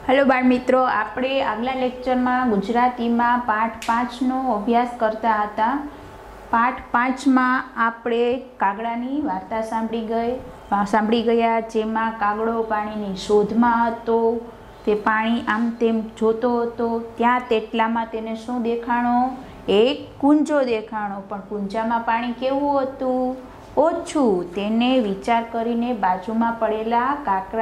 Hello बाळ मित्रों, આપણે આગલા લેક્ચરમાં ગુજરાતીમાં પાઠ 5નો અભ્યાસ કરતા હતા। પાઠ 5માં આપણે કાગડાની વાર્તા સાંભળી ગયા, જેમાં કાગડો પાણીની શોધમાં હતો। તે પાણી આમ તેમ જોતો હતો, ત્યાં તેટલામાં તેને શું દેખાણો? એક કુંજો દેખાણો, પણ કુંજામાં પાણી કેવું હતું? ઓછું। તેને વિચાર કરીને બાજુમાં પડેલા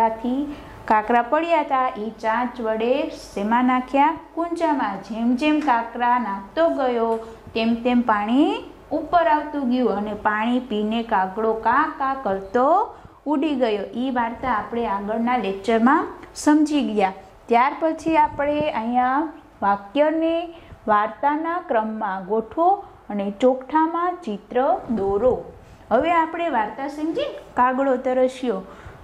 કાંકરા પડ્યા હતા, એ ચાંચ વડે શેમાં નાખ્યા? કુંજામાં। જેમ જેમ કાંકરા નાખતો ગયો તેમ તેમ પાણી ઉપર આવતું ગયું અને પાણી પીને કાગડો કા કા કરતો ઉડી ગયો। એ વાર્તા આપણે આગળના લેક્ચરમાં સમજી ગયા। ત્યાર પછી આપણે અહીંયા વાક્યને વાર્તાના ક્રમમાં ગોઠવો અને ચોકઠામાં ચિત્ર દોરો। હવે આપણે વાર્તા સમજી, કાગડો તરસ્યો।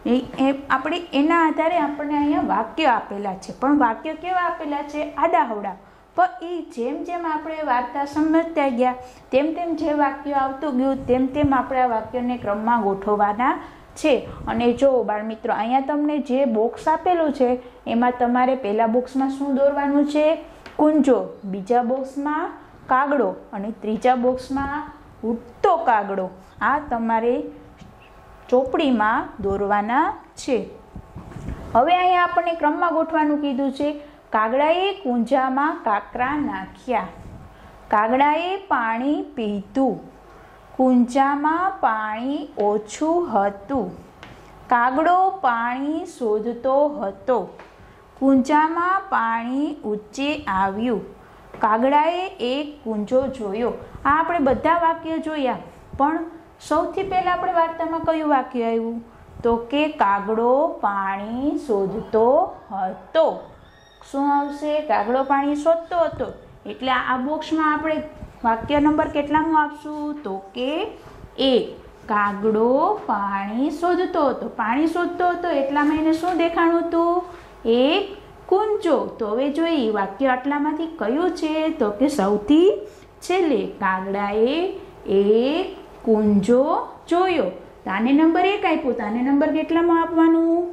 આપણે એના આધારે આપણને અહીંયા વાક્ય આપેલા છે, પણ વાક્ય કેવા આપેલા છે? આડાહવડા। પણ એ જેમ જેમ આપણે વાર્તા સમજતા ગયા તેમ તેમ જે વાક્ય આવતું ગયું તેમ તેમ આપણે આ વાક્યને ક્રમમાં ગોઠવવાના છે। અને જો બાળ મિત્રો, અહીંયા તમને જે બોક્સ આપેલું છે એમાં તમારે પહેલા બોક્સમાં શું દોરવાનું છે? કુંજો, બીજા બોક્સમાં કાગડો અને ત્રીજા બોક્સમાં ઉડતો કાગડો। આ તમારે ચોપડીમાં દોરવાના છે। હવે અહીંયા આપણને ક્રમમાં ગોઠવાનું કીધું છે। કાગડાએ કુંજામાં કાંકરા નાખ્યા, કાગડાએ પાણી પીધું, કુંજામાં પાણી ઓછું હતું, કાગડો પાણી શોધતો હતો, કુંજામાં પાણી ઊંચે આવ્યું, કાગડાએ એક કુંજો જોયો। આ આપણે બધા વાક્ય જોયા, પણ સૌથી પહેલા આપણે વાર્તામાં કયું વાક્ય આવ્યું? તો કે કાગડો પાણી શોધતો હતો। શું આવશે? કાગડો પાણી શોધતો હતો। એટલે આ બોક્સમાં આપણે વાક્ય નંબર કેટલાનું આપશું? તો કે 1। કાગડો પાણી શોધતો હતો, પાણી શોધતો હતો એટલામાં એને શું દેખાણું હતું? એક કુંજો। તો હવે જોઈએ વાક્ય આટલામાંથી કયું છે? તો કે સૌથી છેલ્લે, કાગડાએ એક કુંજો જોયો। તો આને નંબર 1 આપ્યો, તો આને નંબર કેટલામાં આપવાનું?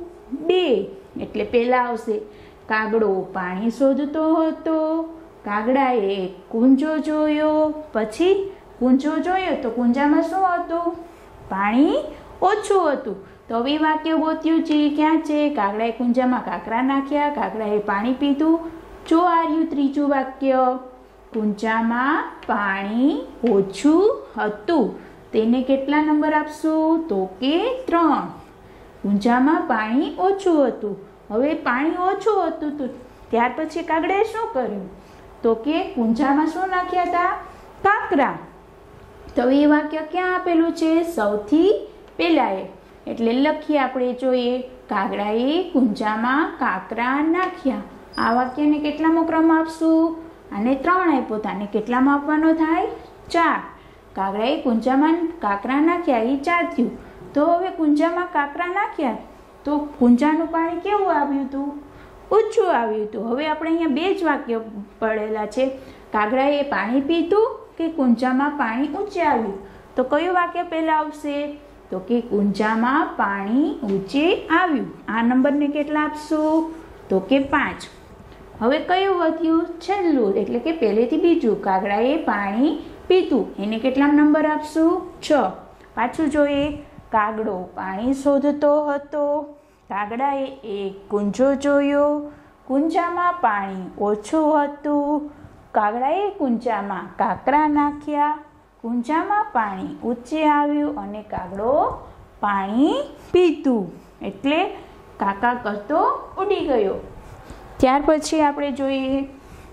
2। એટલે પહેલા આવશે કાગડો પાણી શોધતો હતો, કાગડાએ એક કુંજો જોયો, પછી કુંજો જોયો તો કુંજામાં શું હતું? પાણી ઓછું હતું। તો હવે વાક્ય ગોત્યું છે, ક્યાં છે? કાગડાએ કુંજામાં કાંકરા નાખ્યા, કાગડાએ પાણી પીધું। જો આ રહ્યું ત્રીજું વાક્ય, કુંજામાં પાણી ઓછું હતું। તેને કેટલા નંબર આપશું? તો કે 3। કુંજામાં પાણી ઓછું હતું। હવે પાણી ઓછું હતું તો ત્યાર પછી કાગડાએ શું કર્યું? તો કે કુંજામાં શું નાખ્યા હતા? કાંકરા। તો એ વાક્ય ક્યાં આપેલું છે? સૌથી પહેલાએ। એટલે લખીએ આપણે, જોઈએ, કાગડાએ કુંજામાં કાંકરા નાખ્યા। આ વાક્યને કેટલામો ક્રમ આપશું? આને 3 આપ્યો, તો આને કેટલામાં આપવાનો થાય? 4। કાગડાએ કુંજામાં કાંકરા નાખ્યા, એ 4 થયું। તો હવે કુંજામાં કાંકરા નાખ્યા તો કુંજાનું પાણી કેવું આવ્યું હતું? ઓછું આવ્યું હતું। હવે આપણે અહીંયા 2 જ વાક્ય પડેલા છે। કાગડાએ પાણી પીધું કે કુંજામાં પાણી ઊંચે આવ્યું? તો કયું વાક્ય પહેલા આવશે? તો કે કુંજામાં પાણી ઊંચે આવ્યું। આ નંબરને કેટલા આપશું? તો કે 5। હવે કયું વધ્યું? છેલ્લું, એટલે કે પહેલેથી બીજું, કાગડાએ પાણી પીધું, એને કેટલા નંબર આપશું? 6। પાછું જોઈએ, કાગડો પાણી શોધતો હતો, કાગડાએ એક કુંજો જોયો, કુંજામાં પાણી ઓછું હતું, કાગડાએ કુંજામાં કાંકરા નાખ્યા, કુંજામાં પાણી ઊંચે આવ્યું અને કાગડો પાણી પીધું, એટલે કાકા કરતો ઉડી ગયો। ત્યાર પછી આપણે જોઈએ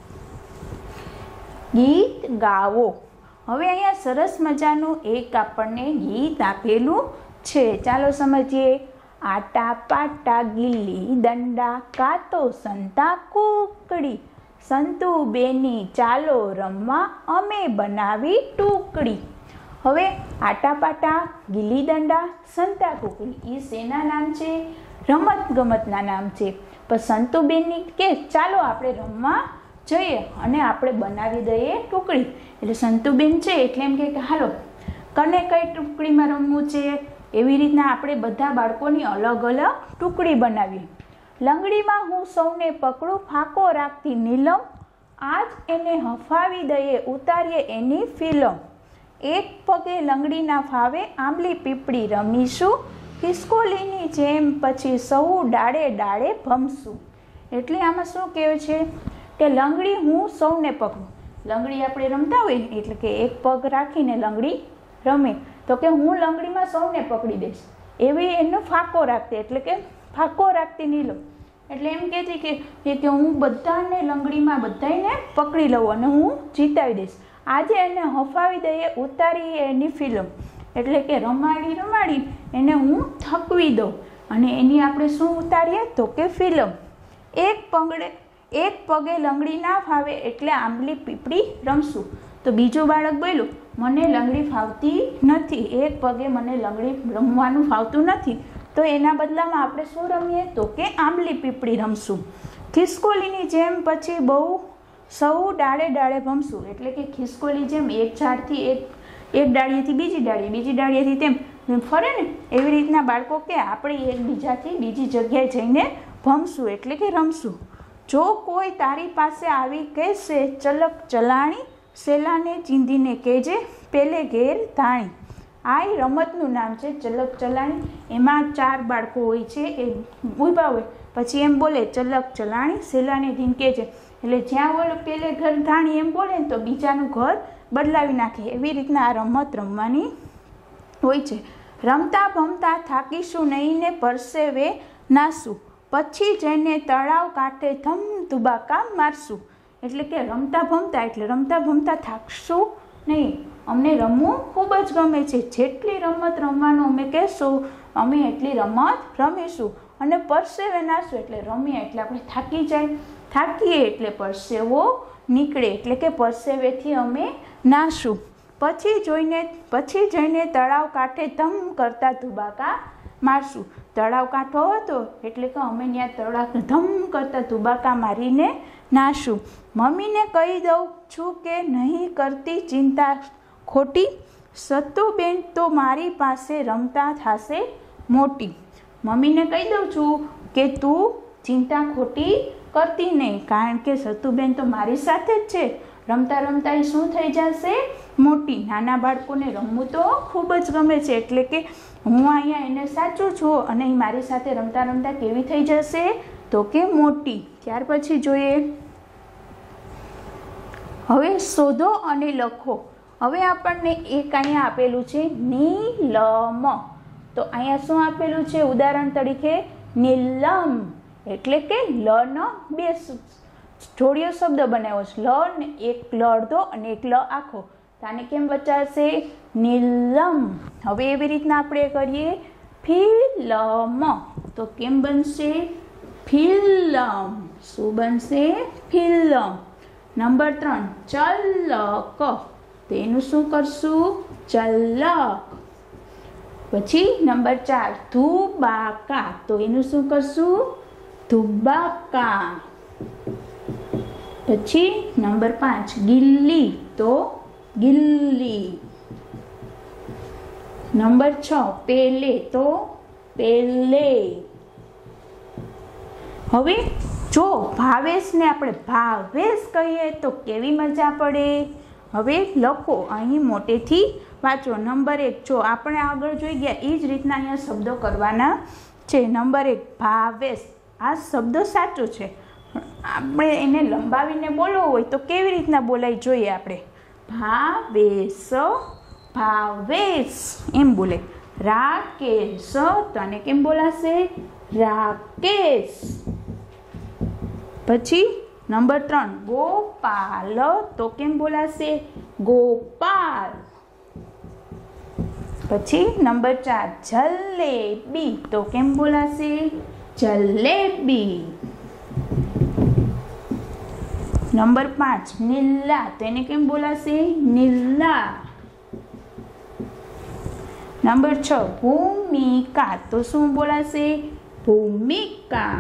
ગીત ગાવો। હવે અહીંયા સરસ મજાનું એક આપણને ગીત આપેલું છે, ચાલો સમજીએ। આટા પાટા ગીલી દંડા, કાતો સંતા કુકડી, સંતુ બેની ચાલો રમવા, અમે બનાવી ટુકડી। હવે આટા પાટા, ગીલી દંડા, સંતા કુકડી એ શેના નામ છે? રમત ગમતના નામ છે। પણ સંતુબેનની કે ચાલો આપણે રમવા જઈએ અને આપણે બનાવી દઈએ ટુકડી। એટલે સંતુબેન છે એટલે એમ કે હાલો કને કઈ ટુકડીમાં રમવું છે? એવી રીતના આપણે બધા બાળકોની અલગ અલગ ટુકડી બનાવીએ। લંગડીમાં હું સૌને પકડું ફાંકો રાખતી નીલમ, આજ એને હફાવી દઈએ ઉતારીએ એની ફિલ્મ. એક પગે લંગડીના ફાવે આંબલી પીપળી રમીશું, ખિસકોલીની જેમ પછી સૌ ડાળે ડાળે ભમશું. એટલે આમાં શું કહેવાય છે કે લંગડી હું સૌને પકડું. લંગડી આપણે રમતા હોય એટલે કે એક પગ રાખીને લંગડી રમે, તો કે હું લંગડીમાં સૌને પકડી દઈશ એવી એનો ફાંકો રાખતી, એટલે કે ફાંકો રાખતી નહીં લઉં. એટલે એમ કહેતી કે હું બધાને લંગડીમાં બધાને પકડી લઉં અને હું જીતાવી દઈશ. આજે એને હફાવી દઈએ ઉતારી એની ફિલ્મ, એટલે કે રમાડી એને હું થકવી દઉં અને એની આપણે શું ઉતારીએ તો કે ફિલ્મ. એક પગે લંગડી ના ફાવે એટલે આંબલી પીપળી રમશું. તો બીજું બાળક બોલ્યું મને લંગડી ફાવતી નથી, એક પગે મને લંગડી રમવાનું ફાવતું નથી, તો એના બદલામાં આપણે શું રમીએ તો કે આંબલી પીપળી રમશું. ખિસકોલીની જેમ પછી બહુ સૌ ડાળે ડાળે ભમશું, એટલે કે ખિસકોલી જેમ એક ઝાડથી એક ડાળીએથી બીજી ડાળીએથી તેમ ફરે ને, એવી રીતના બાળકો કે આપણે એકબીજાથી બીજી જગ્યાએ જઈને ભમશું એટલે કે રમશું. જો કોઈ તારી પાસે આવી કહેશે ચલક ચલાણી, સેલાને ચીંધીને કહેજે પેલે ઘેર ધાણી. આ એ રમતનું નામ છે ચલક ચલાણી. એમાં 4 બાળકો હોય છે, એ ઊભા હોય પછી એમ બોલે ચલક ચલાણી, સેલાને ધીન કહેજે, એટલે જ્યાં બોલે પેલે ઘર ધાણી એમ બોલે ને તો બીજાનું ઘર બદલાવી નાખે. એવી રીતના આ રમત રમવાની હોય છે. રમતા ભમતા થાકીશું નહીં ને પરસેવે નાશું, પછી જઈને તળાવ કાંઠે ધમ ધુબાકા મારશું. એટલે કે રમતા ભમતા થાકશું નહીં. અમને રમવું ખૂબ જ ગમે છે, જેટલી રમત રમવાનું અમે કહેશું અમે એટલી રમત રમીશું. અને પરસેવે નાશું એટલે રમીએ એટલે આપણે થાકીએ એટલે પરસેવો નીકળે, એટલે કે પરસેવેથી અમે નાશું. પછી જઈને તળાવ કાંઠે ધમ કરતા ધુબાકા મારશું. તળાવ કાંઠો હતો એટલે કે અમે ત્યાં તળાવ ધમ કરતા ધુબાકા મારીને નાશું. મમ્મીને કહી દઉં છું કે નહીં કરતી ચિંતા ખોટી, સતુબેન તો મારી પાસે રમતા થશે મોટી. મમ્મીને કહી દઉં છું કે તું ચિંતા ખોટી કરતી નહીં, કારણ કે સતુબેન તો મારી સાથે જ છે, રમતા રમતા એ શું થઈ જશે મોટી. નાના બાળકોને રમવું તો ખૂબ જ ગમે છે, એટલે કે હું અહીંયા એને સાચું છું અને એ મારી સાથે રમતા રમતા કેવી થઈ જશે તો કે મોટી. ત્યાર પછી જોઈએ હવે શોધો અને લખો. હવે આપણને એક અહીંયા આપેલું છે નીલમ, તો અહીંયા શું આપેલું છે ઉદાહરણ તરીકે નીલમ, એટલે કે લ નો 2 જોડિયો શબ્દ બનાવ્યો છે, લ ને એક લ અડધો અને એક લ આખો, આને કેમ બચાવશે નીલમ. હવે એવી રીતના આપણે કરીએ ફિલ્મ, તો કેમ બનશે ફિલ્મ. શું બનશે ફિલ્મ. નંબર 3 ચલક, તો એનું શું કરશું ચલક. પછી નંબર 4 ધુબાકા, તો એનું શું કરશું ધુબાકા. પછી નંબર 5 ગિલ્લી, તો ગિલ્લી. નંબર 6 પેલે, તો પેલે. હવે જો ભાવેશને આપણે ભાવેશ કહીએ તો કેવી મજા પડે. હવે લખો, અહીં મોટેથી વાંચો. નંબર 1 જો આપણે આગળ જોઈ ગયા એ જ રીતના અહીંયા શબ્દો કરવાના છે. નંબર 1 ભાવેશ, આ શબ્દ સાચો છે, આપણે એને લંબાવીને બોલવો હોય તો કેવી રીતના બોલાય જોઈએ આપણે. ભાવેશ, ભાવેશ એમ બોલે. રાકેશ, તો આને કેમ બોલાશે રાકેશ. પછી નંબર 3 ગોપાલ, તો કેમ બોલાશે ગોપાલ. પછી નંબર 4 જલેબી, તો કેમ બોલાશે જલેબી. નંબર 5 નીલા, તો એને કેમ બોલાશે નીલા. નંબર 6 ભૂમિકા, તો શું બોલાશે ભૂમિકા.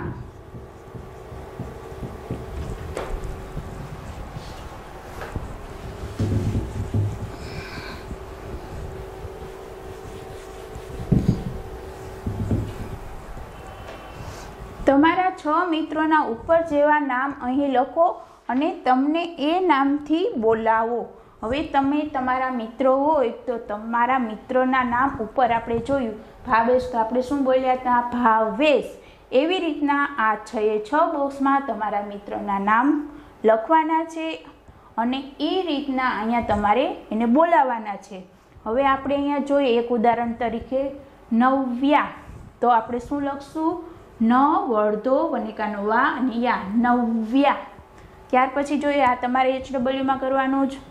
તમારા 6 મિત્રોના ઉપર જેવા નામ અહીં લખો અને તમને એ નામથી બોલાવો। હવે તમે તમારા મિત્રો હોય તો તમારા મિત્રોના નામ ઉપર આપણે જોયું ભાવેશ, તો આપણે શું બોલ્યા હતા? ભાવેશ। એવી રીતના આ 6 બોક્સમાં તમારા મિત્રોના નામ લખવાના છે અને એ રીતના અહીંયા તમારે એને બોલાવવાના છે। હવે આપણે અહીંયા જોઈએ એક ઉદાહરણ તરીકે નવ્યા, તો આપણે શું લખશું? ન વળધો વનિકાનો વા અને યા, નવ્યા। ત્યાર પછી જોઈએ આ તમારે HWમાં કરવાનું જ।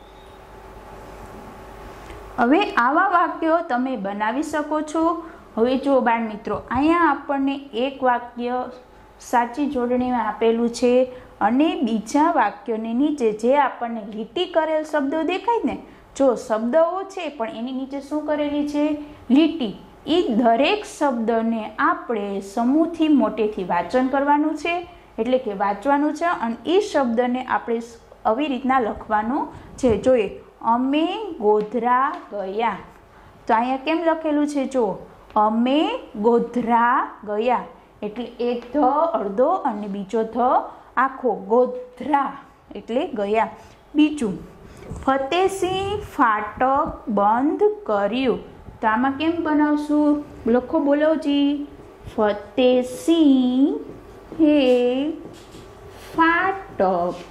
હવે આવા વાક્યો તમે બનાવી શકો છો। હવે જો બાળ મિત્રો, અહીંયા આપણને એક વાક્ય સાચી જોડણીમાં આપેલું છે અને બીજા વાક્યોની નીચે જે આપણને લીટી કરેલ શબ્દો દેખાય ને, જો શબ્દો છે પણ એની નીચે શું કરેલી છે? લીટી। એ દરેક શબ્દને આપણે સમૂહથી મોટેથી વાંચન કરવાનું છે, એટલે કે વાંચવાનું છે અને એ શબ્દને આપણે આવી રીતના લખવાનું છે। જોઈએ અમે ગોધરા ગયા, તો અહીંયા કેમ લખેલું છે? જો અમે ગોધરા ગયા, એટલે એક ધ અડધો અને બીજો ધ આખો, ગોધરા એટલે ગયા। બીજું ફતેસિંહ ફાટક બંધ કર્યું, તો આમાં કેમ બનાવશું? લખો, બોલોજી। ફતેસિંહ હે ફાટક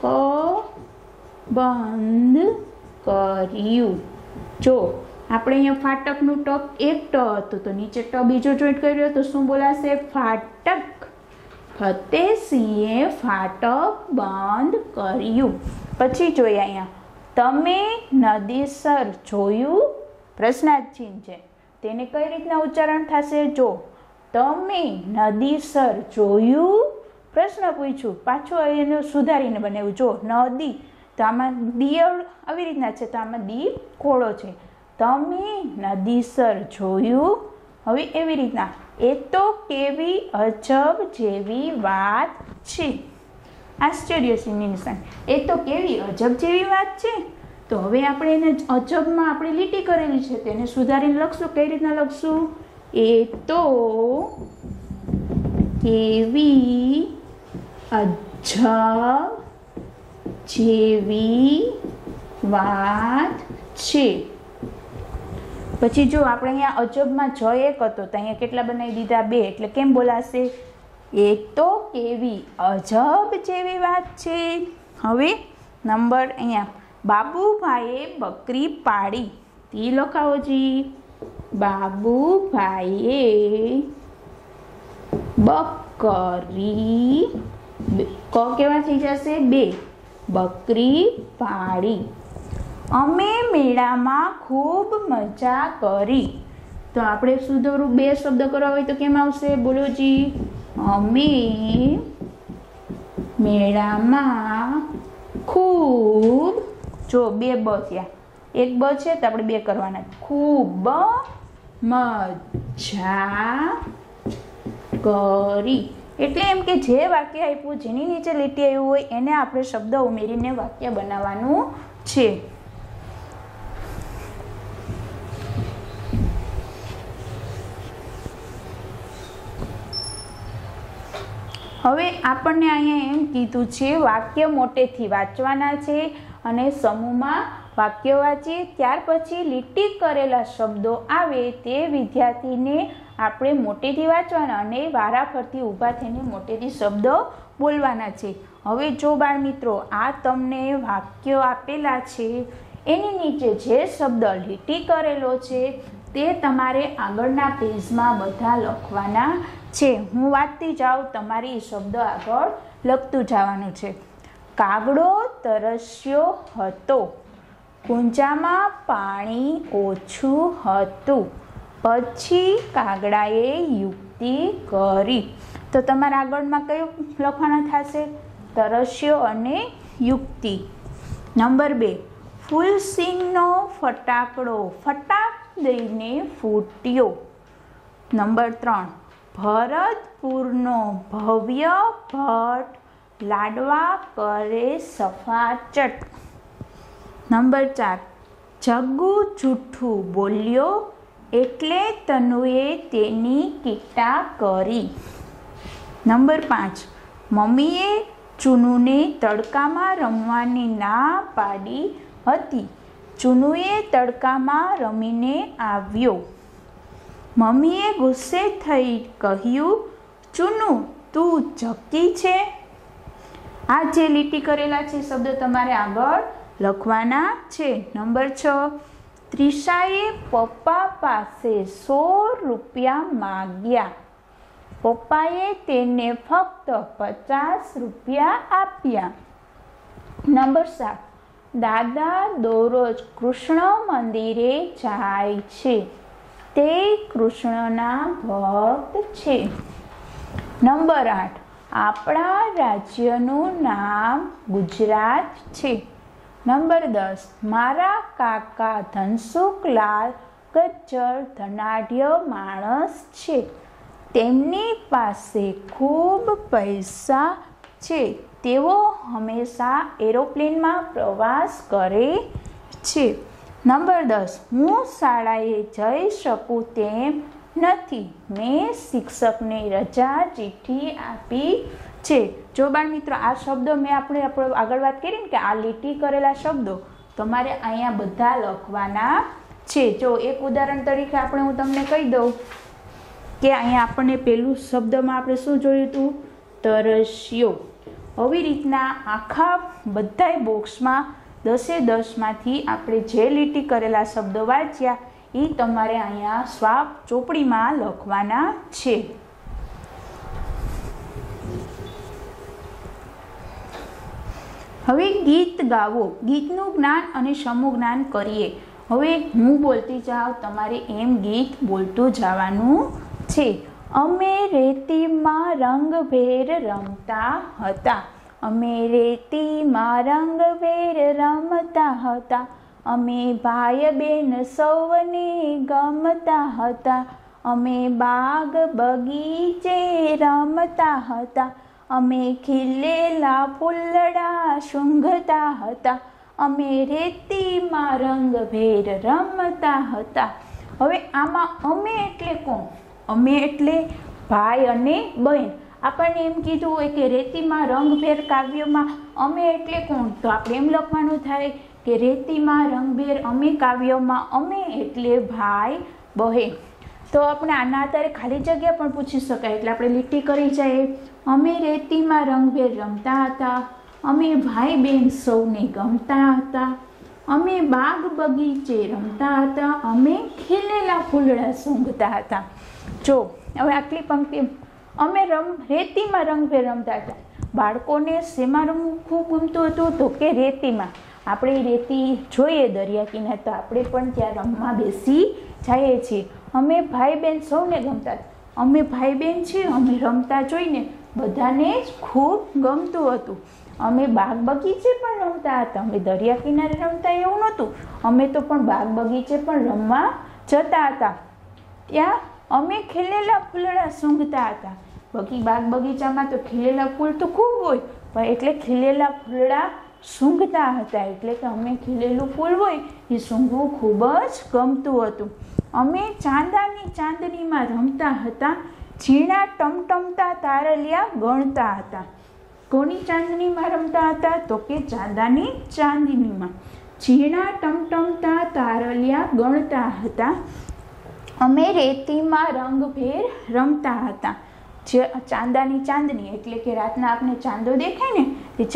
બંધ કર્યું। જો આપણે અહીંયા ફાટકનું ટક એક ટ હતું તો નીચે ટ બીજો જોઈન્ટ કર્યો તો શું બોલાશે? ફાટક। ફતેસિંહે ફાટક બંધ કર્યું। પછી જોઈએ અહીંયા તમે નદીસર જોયું, પ્રશ્નાર્થ ચિહ્ન છે, તેને કઈ રીતના ઉચ્ચારણ થશે? જો તમે નદીસર જોયું, પ્રશ્ન પૂછ્યું, પાછું એને સુધારીને બનાવ્યું। જો નદી, તો આમાં દી આવી રીતના છે, તો આમાં દી ખોડો છે। તમે નદીસર જોયું। હવે એવી રીતના એ તો કેવી અજબ જેવી વાત છે, આશ્ચર્ય સિંહની નિશાન, એ તો કેવી અજબ જેવી વાત છે। તો હવે આપણે એને અજબમાં આપણે લીટી કરેલી છે તેને સુધારીને લખશું। કઈ રીતના લખશું? એ તો કેવી અજબ જેવી વાત છે। પછી જો આપણે અહીંયા અજબમાં જ એક હતો તો અહીંયા કેટલા બનાવી દીધા? 2, એટલે કેમ બોલાશે? એ તો કેવી અજબ જેવી વાત છે। હવે નંબર અહીંયા બાબુભાઈએ બકરી પાડી, તે લખાવો જી। બાબુભાઈએ બકરી, ક કેવા થઈ જશે? 2, બકરી પાડી। અમે મેળામાં ખૂબ મજા કરી, તો આપણે સુધરું 2 શબ્દ કરવા હોય તો કેમ આવશે? બોલો જી। અમે મેળામાં ખૂબ, જો 2 બ થયા, એક બ છે તો આપણે 2 કરવાના, ખૂબ મજા કરી। એટલે એમ કે જે વાક્ય આપ્યું, જેની નીચે લીટી આવ્યું હોય એને આપણે શબ્દ ઉમેરીને વાક્ય બનાવવાનું છે। હવે આપણને અહીંયા એમ કીધું છે વાક્ય મોટેથી વાંચવાના છે અને સમૂહમાં વાક્ય વાંચીએ, ત્યાર પછી લીટી કરેલા શબ્દો આવે તે વિદ્યાર્થીને આપણે મોટેથી વાંચવાના અને વારાફરતી ઊભા થઈને મોટેથી શબ્દો બોલવાના છે। હવે જો બાળ મિત્રો, આ તમને વાક્યો આપેલા છે એની નીચે જે શબ્દ લીટી કરેલો છે તે તમારે આગળના પેજમાં બધા લખવાના છે। હું વાંચતી જાઉં, તમારી શબ્દ આગળ લખતું જવાનું છે। કાગડો તરસ્યો હતો, કુંજામાં પાણી ઓછું હતું, પછી કાગડાએ યુક્તિ કરી। તો તમારા આગળમાં કયું લખવાના થશે? તરસ્યો અને યુક્તિ। નંબર 2, ફૂલસિંહનો ફટાકડો ફટાક દઈને ફૂટ્યો। નંબર 3, ભરતપુરનો ભવ્ય ભટ્ટ લાડવા કરે સફાચટ। નંબર 4, જગ્ગુ જૂઠું બોલ્યો એટલે તનુએ તેની ટીકા કરી। નંબર 5, મમ્મીએ ચુનુને તડકામાં રમવાની ના પાડી હતી. ચુનુએ તડકામાં રમીને આવ્યો. મમ્મીએ ગુસ્સે થઈ કહ્યું, ચુનુ તું ઝકી છે. આ જે લીટી કરેલા છે શબ્દો તમારે આગળ લખવાના છે. નંબર 6, ત્રિષાએ પપ્પા પાસે 100 રૂપિયા માંગ્યા. પપ્પાએ તેને ફક્ત 50 રૂપિયા આપ્યા. નંબર 7, દાદા દરરોજ કૃષ્ણ મંદિરે જાય છે. તે કૃષ્ણના ભક્ત છે. નંબર 8, આપણા રાજ્યનું નામ ગુજરાત છે. નંબર 10, મારા કાકા ધનસુખલાલ ગજ્જર ધનાઢ્ય માણસ છે. તેમની પાસે ખૂબ પૈસા છે. તેઓ હંમેશા એરોપ્લેનમાં પ્રવાસ કરે છે. નંબર 10, હું શાળાએ જઈ શકું તેમ નથી. મેં શિક્ષકને રજા ચિઠ્ઠી આપી છે. જો બાળ મિત્રો, આ શબ્દો મેં આપણે આગળ વાત કરી ને કે આ લીટી કરેલા શબ્દો તમારે અહીંયા બધા લખવાના છે. જો એક ઉદાહરણ તરીકે હું તમને કહી દઉં કે અહીંયા આપણને પહેલું શબ્દમાં આપણે શું જોયું હતું? તરસ્યો. આવી રીતના આખા બધાય બોક્સમાં 10-10માંથી આપણે જે લીટી કરેલા શબ્દો વાંચ્યા એ તમારે અહીંયા સ્વાપ ચોપડીમાં લખવાના છે. હવે ગીત ગાવો. ગીતનું જ્ઞાન અને સમૂહ જ્ઞાન કરીએ. હવે હું બોલતી જાઉં, તમારે એમ ગીત બોલતું જવાનું છે. અમે રેતીમાં રંગભેર રમતા હતા. અમે રેતીમાં રંગભેર રમતા હતા. અમે ભાઈ બહેન સૌને ગમતા હતા. અમે બાગ બગીચે રમતા હતા. અમે ખીલેલા ફૂલડા સૂંઘતા હતા. અમે રેતીમાં રંગભેર રમતા હતા. હવે આમાં અમે એટલે કોણ? અમે એટલે ભાઈ અને બહેન. આપણને એમ કીધું હોય કે રેતીમાં રંગભેર કાવ્યમાં અમે એટલે કોણ? તો આપણે એમ લખવાનું થાય કે રેતીમાં રંગભેર અમે કાવ્યમાં અમે એટલે ભાઈ બહેન. તો આપણે આના આધારે ખાલી જગ્યા પણ પૂછી શકાય. એટલે આપણે લીટી કરી જઈએ. અમે રેતીમાં રંગભેર રમતા હતા. અમે ભાઈ બહેન સૌને ગમતા હતા. અમે બાગ બગીચે રમતા હતા. અમે ખીલેલા ફૂલડા સૂંઘતા હતા. જો હવે આટલી પંક્તિ, અમે રેતીમાં રંગભેર રમતા હતા. બાળકોને શેમાં રમવું ખૂબ ગમતું હતું? તો કે રેતીમાં. આપણે રેતી જોઈએ દરિયા કિનારે તો આપણે પણ ત્યાં રમવા બેસી જઈએ છીએ. અમે ભાઈ બહેન સૌને ગમતા હતા. અમે ભાઈ બહેન છીએ, અમે રમતા જોઈને બધાને જ ખૂબ ગમતું હતું. અમે બાગ બગીચે પણ રમતા હતા. અમે દરિયા કિનારે રમતા એવું નહોતું. અમે તો પણ બાગ બગીચે પણ રમવા જતા હતા. ત્યાં અમે ખીલેલા ફૂલડા સૂંઘતા હતા. બાગ બગીચામાં તો ખીલેલા ફૂલ તો ખૂબ હોય, પણ એટલે ખીલેલા ફૂલડા સૂંઘતા હતા. એટલે કે અમે ખીલેલું ફૂલ હોય એ સૂંઘવું ખૂબ જ ગમતું હતું. અમે ચાંદનીમાં રમતા હતા. ઝીણા ટમટમતા તારલિયા ગણતા હતા. કોની ચાંદનીમાં રમતા હતા? તો કે ચાંદનીમાં. ઝીણા ટમટમતા તારલિયા ગણતા હતા. અમે રેતીમાં રંગભેર રમતા હતા. જે ચાંદની એટલે કે રાતના આપણે ચાંદો દેખાય ને, તે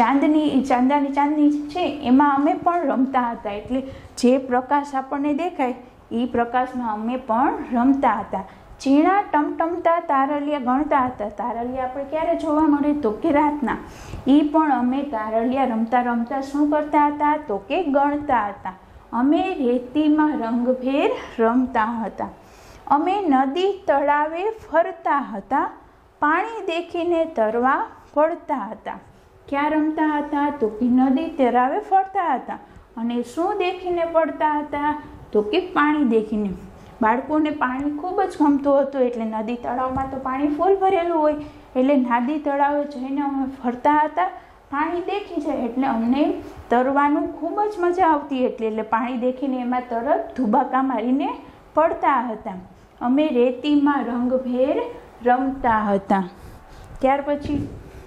ચાંદની છે એમાં અમે પણ રમતા હતા. એટલે જે પ્રકાશ આપણને દેખાય એ પ્રકાશમાં અમે પણ રમતા હતા. ઝીણા ટમટમતા તારલિયા ગણતા હતા. તારલિયા આપણે ક્યારે જોવા મળે? તો કે રાતના. એ પણ અમે તારલિયા રમતા રમતા શું કરતા હતા? તો કે ગણતા હતા. અમે રેતીમાં રંગભેર રમતા હતા. અમે નદી તળાવે ફરતા હતા. પાણી દેખીને તરવા પડતા હતા. ક્યાં રમતા હતા? તો કે નદી તળાવે ફરતા હતા. અને શું દેખીને પડતા હતા? તો કે પાણી દેખીને. બાળકોને પાણી ખૂબ જ ગમતું હતું. એટલે નદી તળાવમાં તો પાણી ફૂલ ભરેલું હોય, એટલે નદી તળાવે જઈને અમે ફરતા હતા. પાણી દેખી જાય એટલે અમને તરવાનું ખૂબ જ મજા આવતી. એટલે પાણી દેખીને એમાં તરત ધુબાકા મારીને પડતા હતા. અમે રેતીમાં રંગભેર રમતા હતા. ત્યાર પછી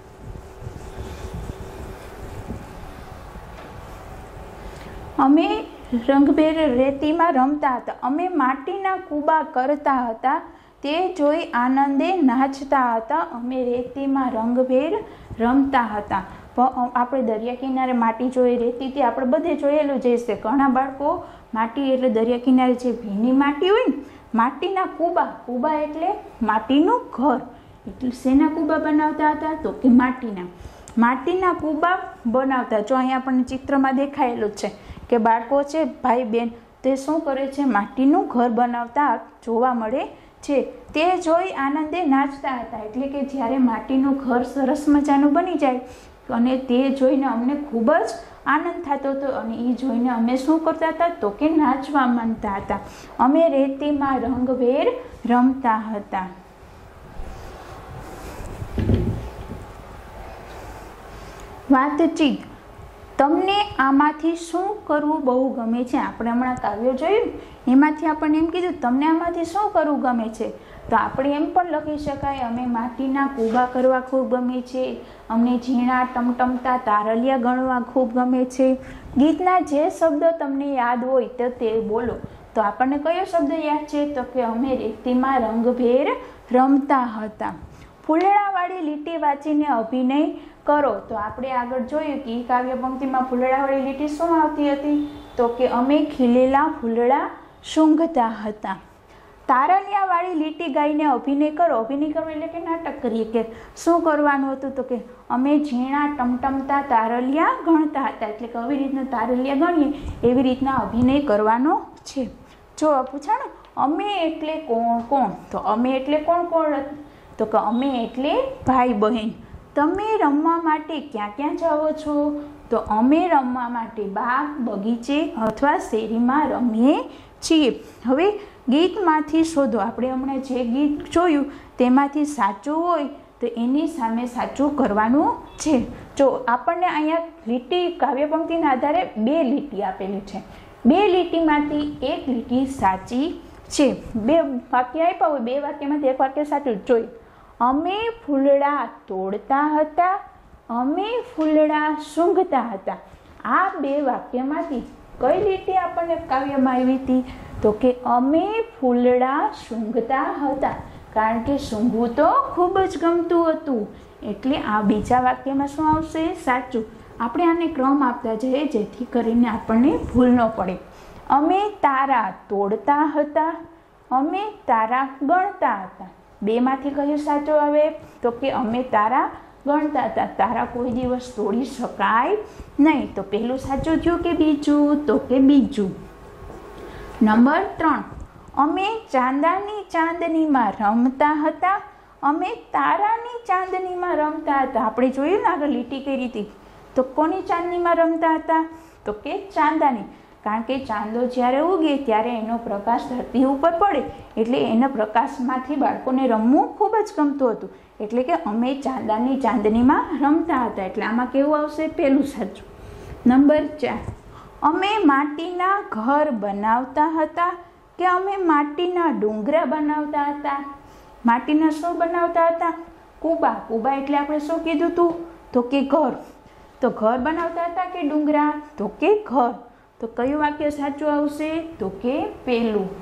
અમે રંગભેર રેતીમાં રમતા હતા, અમે માટીના કૂબા કરતા હતા, તે જોઈ આનંદે નાચતા હતા, અમે રેતીમાં રંગભેર રમતા હતા. આપણે દરિયા કિનારે માટી જોઈ, રેતીથી આપણે બધે જોયેલું જ હશે. ઘણા બાળકો માટી એટલે દરિયા કિનારે જે ભીની માટી હોય ને, માટીના કૂબા, કૂબા એટલે માટીનું ઘર, એટલે શેના કૂબા બનાવતા હતા? તો કે માટીના કૂબા બનાવતા. જો અહીંયા આપણને ચિત્રમાં દેખાયેલું જ છે કે બાળકો છે, ભાઈ બહેન, તે શું કરે છે? માટીનું ઘર બનાવતા જોવા મળે છે. તે જોઈ આનંદે નાચતા હતા, એટલે કે જ્યારે માટીનું ઘર સરસ મજાનું બની જાય અને તે જોઈને અમને ખૂબ જ આનંદ થતો હતો, અને એ જોઈને અમે શું કરતા હતા? તો કે નાચવા માંડતા હતા. અમે રેતીમાં રંગભેર રમતા હતા. વાતચીત. તમને આમાંથી શું કરવું બહુ ગમે છે? આપણે હમણાં કાવ્ય જોયું, એમાંથી આપણને એમ કીધું તમને આમાંથી શું કરવું ગમે છે, તો આપણે એમ પણ લખી શકાય અમે માટીના કૂબા કરવા ખૂબ ગમે છે, અમને ઝીણા ટમટમતા તારલિયા ગણવા ખૂબ ગમે છે. ગીતના જે શબ્દો તમને યાદ હોય તો તે બોલો. તો આપણને કયો શબ્દ યાદ છે? તો કે અમે રેતીમાં રંગભેર રમતા હતા. ફૂલડાવાળી લીટી વાંચીને અભિનય કરો. તો આપણે આગળ જોયું કે કાવ્ય પંક્તિમાં ફૂલડાવાળી લીટી શું આવતી હતી? તો કે અમે ખીલેલા ફૂલડા સૂંઘતા હતા. તારલિયાવાળી લીટી ગાઈને અભિનય કરો. અભિનય કરવો એટલે કે નાટક કરીએ. કે શું કરવાનું હતું? તો કે અમે ઝીણા ટમટમતા તારલિયા ગણતા હતા, એટલે કે આવી રીતના તારલિયા ગણીએ એવી રીતના અભિનય કરવાનો છે. જો પૂછાણું અમે એટલે કોણ કોણ? તો અમે એટલે કોણ કોણ? તો કે અમે એટલે ભાઈ બહેન. તમે રમવા માટે ક્યાં ક્યાં જાઓ છો? તો અમે રમવા માટે બાગ, બગીચે અથવા શેરીમાં રમીએ છીએ. હવે ગીતમાંથી શોધો. આપણે હમણાં જે ગીત જોયું તેમાંથી સાચું હોય તો એની સામે સાચું કરવાનું છે. જો આપણને અહીંયા લીટી, કાવ્ય પંક્તિના આધારે 2 લીટી આપેલી છે. 2 લીટીમાંથી એક લીટી સાચી છે. 2 વાક્ય આપ્યા હોય, 2 વાક્યમાંથી એક વાક્ય સાચું જોઈ. અમે ફૂલડા તોડતા હતા, અમે ફૂલડા સૂંઘતા હતા. આ 2 વાક્યમાંથી કઈ લીટી આપણને કાવ્યમાં આવી હતી? તો કે અમે ફૂલડા સૂંઘતા હતા, કારણ કે સૂંઘવું તો ખૂબ જ ગમતું હતું, એટલે આ બીજા વાક્યમાં શું આવશે? સાચું. આપણે આને ક્રમ આપતા જઈએ જેથી કરીને આપણને ભૂલ ન પડે. અમે તારા તોડતા હતા, અમે તારા ગણતા હતા. 2 માંથી કયું સાચું આવે? તો કે અમે તારા ગણતા હતા. તારા કોઈ દિવસ તોડી શકાય નહીં. તો પહેલું સાચું થયું કે બીજું? તો કે બીજું. નંબર 3. અમે ચાંદાની ચાંદનીમાં રમતા હતા, અમે તારાની ચાંદનીમાં રમતા હતા. આપણે જોયું ને આગળ લીટી કઈ રીતે? તો કોની ચાંદનીમાં રમતા હતા? તો કે ચાંદાની. કારણ કે ચાંદો જ્યારે ઉગે ત્યારે એનો પ્રકાશ ધરતી ઉપર પડે, એટલે એના પ્રકાશમાંથી બાળકોને રમવું ખૂબ જ ગમતું હતું, એટલે કે અમે ચાંદાની ચાંદનીમાં રમતા હતા. એટલે આમાં કેવું આવશે? પહેલું સાચું. નંબર 4. અમે માટીના ઘર બનાવતા હતા કે અમે માટીના ડુંગરા બનાવતા હતા? માટીના શું બનાવતા હતા? કૂબા. કૂબા એટલે આપણે શું કીધું હતું? તો કે ઘર. તો ઘર બનાવતા હતા કે ડુંગરા? તો કે ઘર. તો કયું વાક્ય સાચું આવશે? તો કે પહેલું.